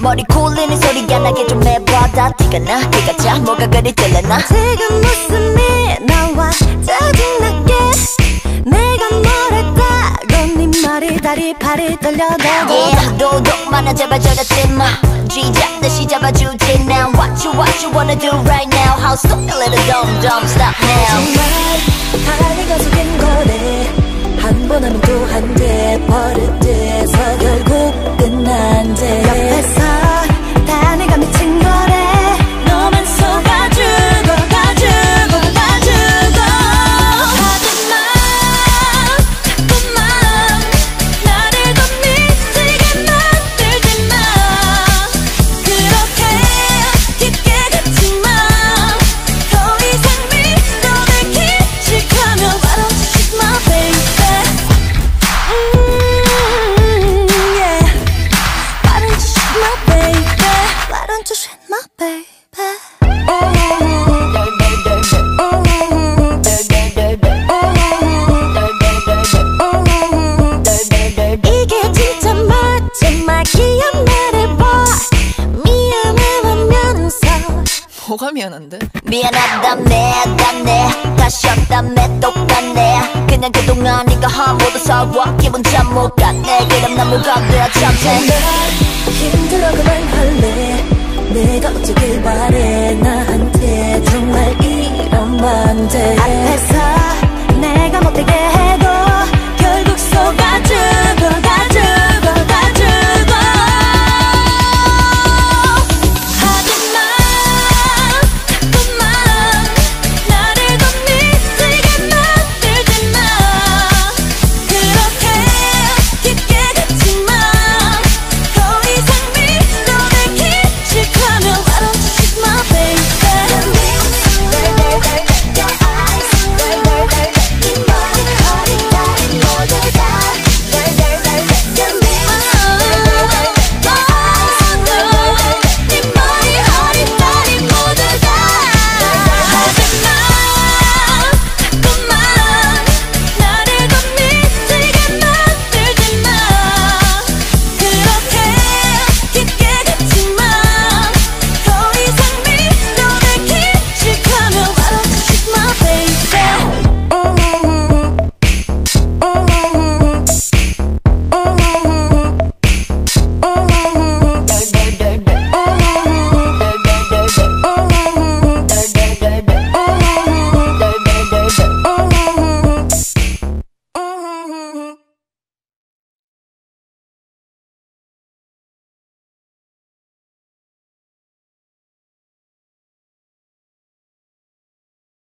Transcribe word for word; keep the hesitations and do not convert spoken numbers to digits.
머리 굴리는 소리가 나게 좀 해봐다. 티가 나 티가 자 뭐가 그리 들려나. 지금 웃음이 나와 짜증나게 내가 뭐랬다고 네 말이 다리 팔이 떨려도 Yeah 도둑만아 제발 저러지 마 쥐잡듯이 잡아주지 now. What you what you wanna do right now. How stupid little dumb dumb stop now. 정말 다리가 속인 거네. 한 번 하면 또 한 대 버릇돼서 결국 끝난대. 옆에서 다 내가 미친 거래. 너만 속아주고 가주고 가주고 하지마 자꾸만 나를 더 미치게 만들지 마. 그렇게 깊게 갇지마. 더 이상 미련을 깊직하면 Why don't you shoot my baby. Mm, yeah. Why don't you shoot my baby. Why don't you shoot my baby. 이게 진짜 마지막 기억 나를 봐. 미안해하면서 뭐가 미안한데? 미안하다네 다네 다시 없다네 똑같네. 그냥 그동안 네가 한 모두 서워 기분 참 못 갔네. 그럼 난 뭐가 돼야 참네. 힘들어 그만할래. 내가 어쩌길 바래. 나한테 정말 이러면 안 돼. 앞에서